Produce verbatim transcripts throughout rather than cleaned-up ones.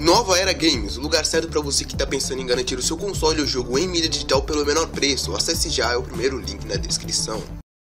Nova Era Games, o lugar certo para você que está pensando em garantir o seu console ou jogo em mídia digital pelo menor preço. Acesse já, é o primeiro link na descrição.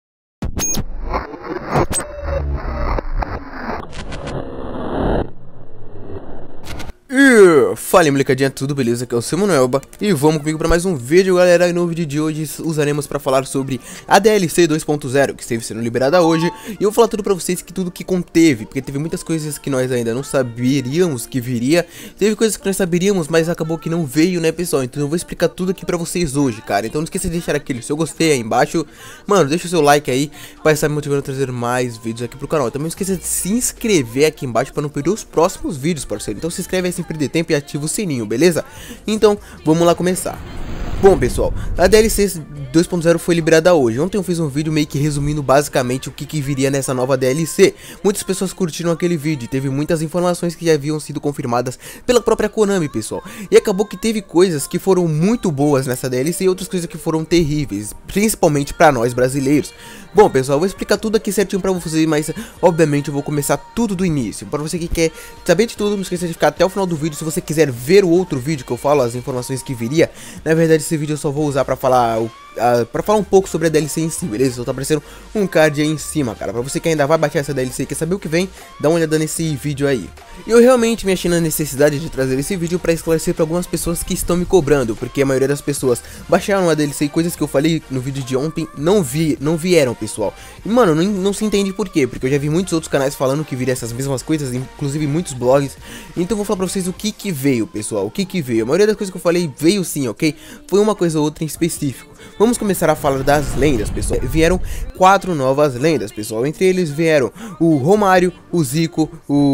E fala molecadinha, tudo beleza? Aqui é o seu Manuelba e vamos comigo para mais um vídeo, galera. E no vídeo de hoje usaremos para falar sobre a D L C dois ponto zero que esteve sendo liberada hoje. E eu vou falar tudo para vocês, que tudo que conteve, porque teve muitas coisas que nós ainda não saberíamos que viria. Teve coisas que nós saberíamos, mas acabou que não veio, né, pessoal? Então eu vou explicar tudo aqui para vocês hoje, cara. Então não esqueça de deixar aquele seu gostei aí embaixo. Mano, deixa o seu like aí para estar me motivando a trazer mais vídeos aqui pro canal. Também não esqueça de se inscrever aqui embaixo para não perder os próximos vídeos, parceiro. Então se inscreve aí sem perder tempo e ativa o sininho, beleza? Então, vamos lá começar. Bom, pessoal, a D L C dois ponto zero foi liberada hoje. Ontem eu fiz um vídeo meio que resumindo basicamente o que, que viria nessa nova D L C. Muitas pessoas curtiram aquele vídeo e teve muitas informações que já haviam sido confirmadas pela própria Konami, pessoal. E acabou que teve coisas que foram muito boas nessa D L C e outras coisas que foram terríveis, principalmente pra nós brasileiros. Bom, pessoal, eu vou explicar tudo aqui certinho pra vocês, mas obviamente eu vou começar tudo do início. Para você que quer saber de tudo, não esqueça de ficar até o final do vídeo. Se você quiser ver o outro vídeo que eu falo as informações que viria, na verdade esse vídeo eu só vou usar pra falar o Uh, pra falar um pouco sobre a D L C em si, beleza? Só tá aparecendo um card aí em cima, cara. Pra você que ainda vai baixar essa D L C e quer saber o que vem, dá uma olhada nesse vídeo aí. E eu realmente me achei na necessidade de trazer esse vídeo pra esclarecer pra algumas pessoas que estão me cobrando, porque a maioria das pessoas baixaram a D L C e coisas que eu falei no vídeo de ontem não vi, não vieram, pessoal. E mano, não, não se entende por quê, porque eu já vi muitos outros canais falando que viria essas mesmas coisas, inclusive muitos blogs. Então eu vou falar pra vocês o que que veio, pessoal, o que que veio. A maioria das coisas que eu falei veio sim, ok? Foi uma coisa ou outra em específico. Vamos começar a falar das lendas, pessoal. Vieram quatro novas lendas, pessoal. Entre eles vieram o Romário, o Zico,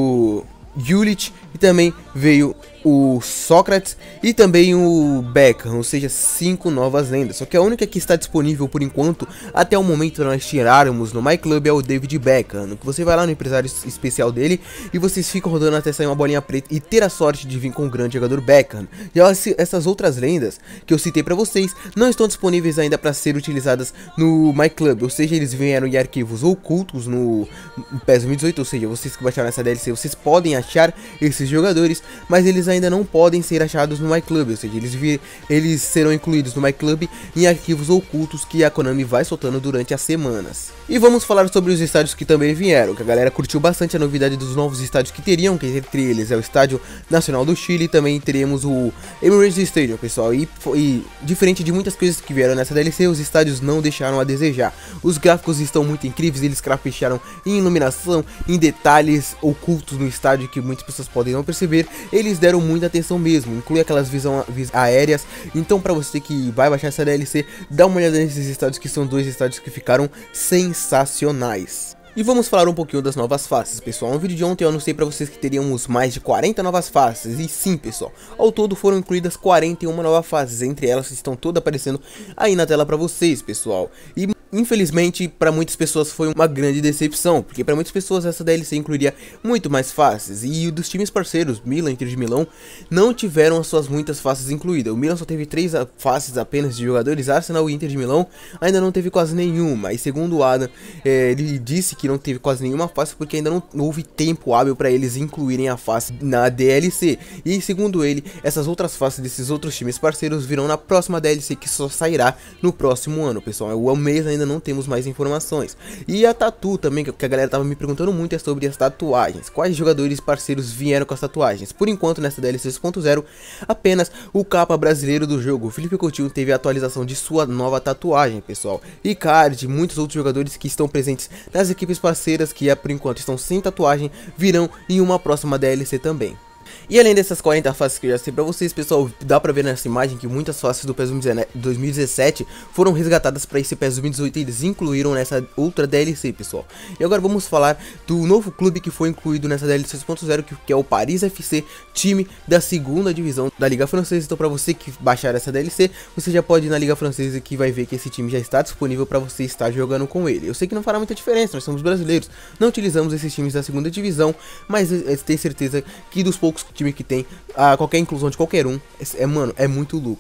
o Gullit e também veio o Sócrates e também o Beckham, ou seja, cinco novas lendas. Só que a única que está disponível por enquanto, até o momento nós tirarmos no MyClub, é o David Beckham, que você vai lá no empresário especial dele e vocês ficam rodando até sair uma bolinha preta e ter a sorte de vir com o grande jogador Beckham. Já essas outras lendas que eu citei para vocês não estão disponíveis ainda para ser utilizadas no MyClub, ou seja, eles vieram em arquivos ocultos no PES dois mil e dezoito, ou seja, vocês que baixaram essa D L C, vocês podem achar esses jogadores, mas eles ainda não podem ser achados no MyClub, ou seja, eles, vir, eles serão incluídos no MyClub em arquivos ocultos que a Konami vai soltando durante as semanas. E vamos falar sobre os estádios que também vieram, que a galera curtiu bastante a novidade dos novos estádios que teriam, que entre eles é o Estádio Nacional do Chile, e também teremos o Emirates Stadium, pessoal, e, e diferente de muitas coisas que vieram nessa D L C, os estádios não deixaram a desejar. Os gráficos estão muito incríveis, eles capricharam em iluminação, em detalhes ocultos no estádio que muitas pessoas podem não perceber. Eles deram muita atenção mesmo, inclui aquelas visões aéreas. Então pra você que vai baixar essa D L C, dá uma olhada nesses estádios, que são dois estádios que ficaram sensacionais. E vamos falar um pouquinho das novas faces, pessoal. No vídeo de ontem eu anunciei pra vocês que teríamos mais de quarenta novas faces, e sim, pessoal, ao todo foram incluídas quarenta e uma novas faces, entre elas estão todas aparecendo aí na tela pra vocês, pessoal. E infelizmente, para muitas pessoas foi uma grande decepção, porque para muitas pessoas essa D L C incluiria muito mais faces, e dos times parceiros, Milan e Inter de Milão, não tiveram as suas muitas faces incluídas. O Milan só teve três faces apenas de jogadores, Arsenal e Inter de Milão ainda não teve quase nenhuma, e segundo o Adam, é, ele disse que não teve quase nenhuma face porque ainda não, não houve tempo hábil para eles incluírem a face na D L C, e segundo ele, essas outras faces desses outros times parceiros virão na próxima D L C, que só sairá no próximo ano, pessoal. O mês ainda não temos mais informações. E a tatu também, que a galera tava me perguntando muito, é sobre as tatuagens. Quais jogadores parceiros vieram com as tatuagens? Por enquanto, nessa D L C dois ponto zero, apenas o capa brasileiro do jogo, o Felipe Coutinho, teve a atualização de sua nova tatuagem, pessoal. E Card, muitos outros jogadores que estão presentes nas equipes parceiras, que por enquanto estão sem tatuagem, virão em uma próxima D L C também. E além dessas quarenta faces que eu já sei pra vocês, pessoal, dá pra ver nessa imagem que muitas faces do PES dois mil e dezessete foram resgatadas pra esse PES dois mil e dezoito, e eles incluíram nessa outra D L C, pessoal. E agora vamos falar do novo clube que foi incluído nessa D L C dois ponto zero, que, que é o Paris F C, time da segunda divisão da Liga Francesa. Então pra você que baixar essa D L C, você já pode ir na Liga Francesa, que vai ver que esse time já está disponível pra você estar jogando com ele. Eu sei que não fará muita diferença, nós somos brasileiros, não utilizamos esses times da segunda divisão, mas eu tenho certeza que dos poucos time que tem, a qualquer inclusão de qualquer um, é, mano, é muito lucro.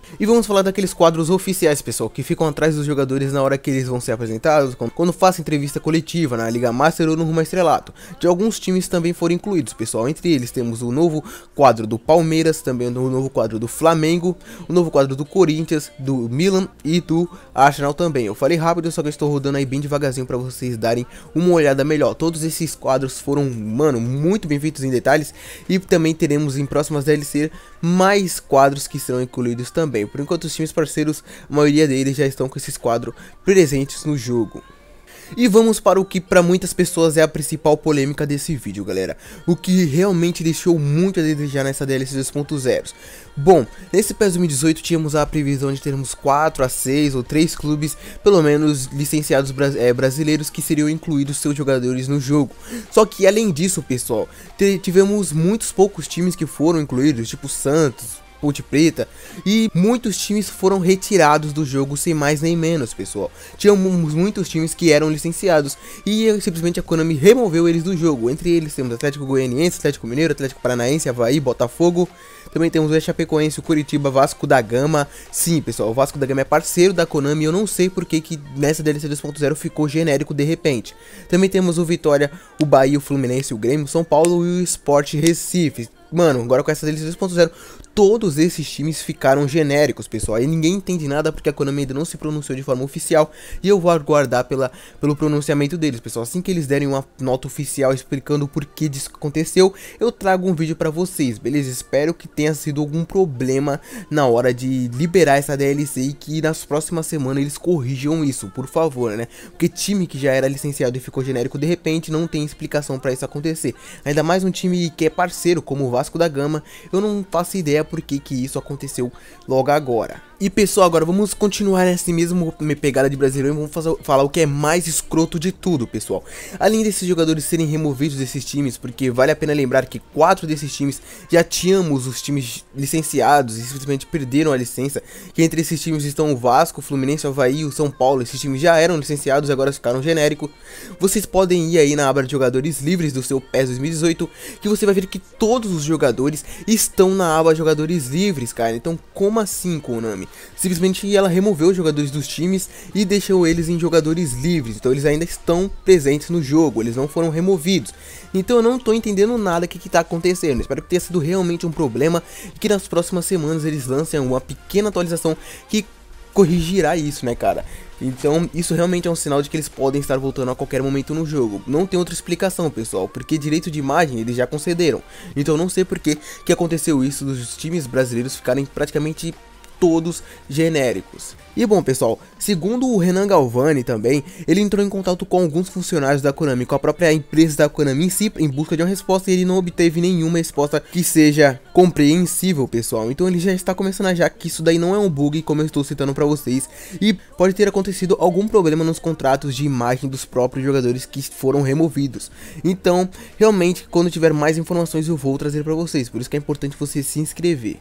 E vamos falar daqueles quadros oficiais, pessoal, que ficam atrás dos jogadores na hora que eles vão ser apresentados, quando fazem entrevista coletiva na Liga Master ou no Rumo ao Estrelato. De alguns times também foram incluídos, pessoal. Entre eles temos o novo quadro do Palmeiras, também o novo quadro do Flamengo, o novo quadro do Corinthians, do Milan e do Arsenal também. Eu falei rápido, só que eu estou rodando aí bem devagarzinho para vocês darem uma olhada melhor. Todos esses quadros foram, mano, muito bem feitos em detalhes, e também teremos em próximas D L C mais quadros que serão incluídos também. Por enquanto os times parceiros, a maioria deles já estão com esses quadros presentes no jogo. E vamos para o que para muitas pessoas é a principal polêmica desse vídeo, galera. O que realmente deixou muito a desejar nessa D L C dois ponto zero. Bom, nesse PES dois mil e dezoito tínhamos a previsão de termos quatro a seis ou três clubes, pelo menos licenciados bra é, brasileiros, que seriam incluídos seus jogadores no jogo. Só que além disso, pessoal, tivemos muitos poucos times que foram incluídos, tipo Santos, Ponte Preta, e muitos times foram retirados do jogo sem mais nem menos, pessoal. Tínhamos muitos times que eram licenciados e simplesmente a Konami removeu eles do jogo. Entre eles temos Atlético Goianiense, Atlético Mineiro, Atlético Paranaense, Avaí, Botafogo. Também temos o Chapecoense, o Curitiba, Vasco da Gama. Sim, pessoal, o Vasco da Gama é parceiro da Konami. Eu não sei porque que nessa D L C dois ponto zero ficou genérico de repente. Também temos o Vitória, o Bahia, o Fluminense, o Grêmio, São Paulo e o Sport Recife. Mano, agora com essa D L C dois ponto zero, todos esses times ficaram genéricos, pessoal. E ninguém entende nada porque a Konami ainda não se pronunciou de forma oficial. E eu vou aguardar pela, pelo pronunciamento deles, pessoal. Assim que eles derem uma nota oficial explicando o porquê disso que aconteceu, eu trago um vídeo pra vocês, beleza? Espero que tenha sido algum problema na hora de liberar essa D L C e que nas próximas semanas eles corrijam isso, por favor, né? Porque time que já era licenciado e ficou genérico de repente não tem explicação pra isso acontecer. Ainda mais um time que é parceiro como o Vasco da Gama, eu não faço ideia por que que isso aconteceu logo agora. E pessoal, agora vamos continuar nessa mesma pegada de brasileiro e vamos fazer, falar o que é mais escroto de tudo, pessoal. Além desses jogadores serem removidos desses times, porque vale a pena lembrar que quatro desses times já tínhamos os times licenciados e simplesmente perderam a licença, que entre esses times estão o Vasco, o Fluminense, o Avaí e o São Paulo. Esses times já eram licenciados e agora ficaram genéricos. Vocês podem ir aí na aba de jogadores livres do seu PES dois mil e dezoito, que você vai ver que todos os jogadores estão na aba jogadores livres, cara. Então como assim, Konami? Simplesmente ela removeu os jogadores dos times e deixou eles em jogadores livres. Então eles ainda estão presentes no jogo, eles não foram removidos. Então eu não tô entendendo nada que que tá acontecendo. Espero que tenha sido realmente um problema e que nas próximas semanas eles lancem uma pequena atualização que corrigirá isso, né, cara? Então isso realmente é um sinal de que eles podem estar voltando a qualquer momento no jogo. Não tem outra explicação, pessoal, porque direito de imagem eles já concederam. Então eu não sei por que que aconteceu isso dos times brasileiros ficarem praticamente todos genéricos. E bom, pessoal, segundo o Renan Galvani também, ele entrou em contato com alguns funcionários da Konami, com a própria empresa da Konami em si, em busca de uma resposta, e ele não obteve nenhuma resposta que seja compreensível, pessoal. Então ele já está começando a já que isso daí não é um bug, como eu estou citando para vocês, e pode ter acontecido algum problema nos contratos de imagem dos próprios jogadores que foram removidos. Então, realmente, quando tiver mais informações eu vou trazer para vocês, por isso que é importante você se inscrever.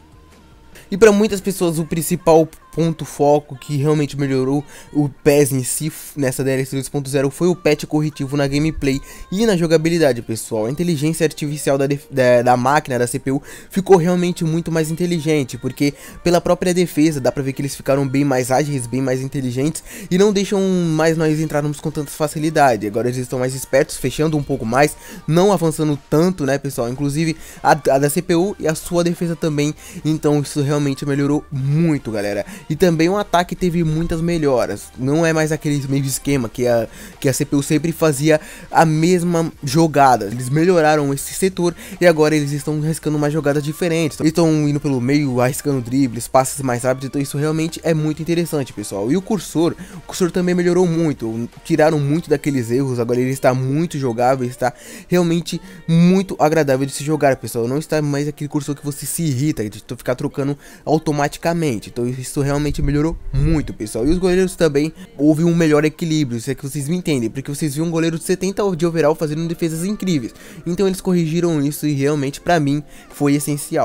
E para muitas pessoas o principal ponto foco que realmente melhorou o PES em si nessa D L C dois ponto zero foi o patch corretivo na gameplay e na jogabilidade, pessoal. A inteligência artificial da, da, da máquina, da C P U, ficou realmente muito mais inteligente, porque pela própria defesa dá pra ver que eles ficaram bem mais ágeis, bem mais inteligentes e não deixam mais nós entrarmos com tanta facilidade. Agora eles estão mais espertos, fechando um pouco mais, não avançando tanto, né, pessoal? Inclusive a, a da C P U e a sua defesa também. Então isso realmente melhorou muito, galera. E também o ataque teve muitas melhoras. Não é mais aquele meio esquema que a, que a C P U sempre fazia a mesma jogada. Eles melhoraram esse setor e agora eles estão arriscando mais jogadas diferentes. Eles estão indo pelo meio, arriscando dribles, passes mais rápidos. Então isso realmente é muito interessante, pessoal. E o cursor, o cursor também melhorou muito. Tiraram muito daqueles erros. Agora ele está muito jogável, está realmente muito agradável de se jogar, pessoal. Não está mais aquele cursor que você se irrita, de ficar trocando automaticamente. Então isso realmente melhorou muito, pessoal. E os goleiros também houve um melhor equilíbrio, se é que vocês me entendem, porque vocês viram um goleiro de setenta de overall fazendo defesas incríveis. Então eles corrigiram isso e realmente pra mim foi essencial.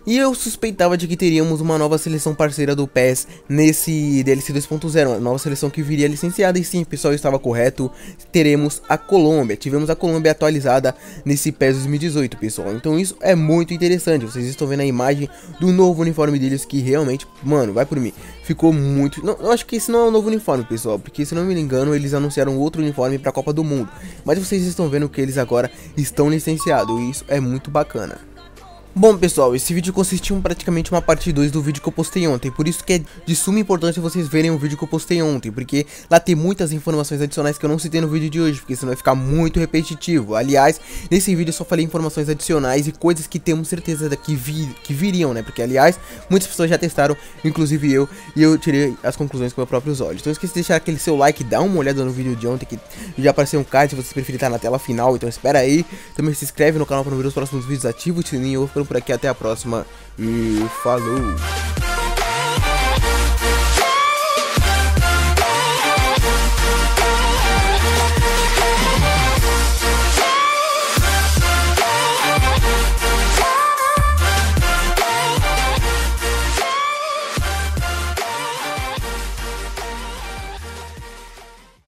E eu suspeitava de que teríamos uma nova seleção parceira do P E S nesse D L C dois ponto zero, uma nova seleção que viria licenciada, e sim, pessoal, eu estava correto, teremos a Colômbia, tivemos a Colômbia atualizada nesse P E S dois mil e dezoito, pessoal, então isso é muito interessante. Vocês estão vendo a imagem do novo uniforme deles, que realmente, mano, vai por mim, ficou muito... Não, eu acho que esse não é o novo uniforme, pessoal, porque se não me engano, eles anunciaram outro uniforme para a Copa do Mundo, mas vocês estão vendo que eles agora estão licenciados, e isso é muito bacana. Bom, pessoal, esse vídeo consistiu em praticamente uma parte dois do vídeo que eu postei ontem, por isso que é de suma importância vocês verem o vídeo que eu postei ontem, porque lá tem muitas informações adicionais que eu não citei no vídeo de hoje, porque senão vai ficar muito repetitivo. Aliás, nesse vídeo eu só falei informações adicionais e coisas que temos certeza que, vi que viriam, né, porque aliás, muitas pessoas já testaram, inclusive eu, e eu tirei as conclusões com meus próprios olhos. Então não esqueça de deixar aquele seu like, dá uma olhada no vídeo de ontem, que já apareceu um card, se vocês preferirem estar na tela final, então espera aí. Também se inscreve no canal para ver os próximos vídeos, ativa o sininho, eu vou ficando por aqui, até a próxima e falou!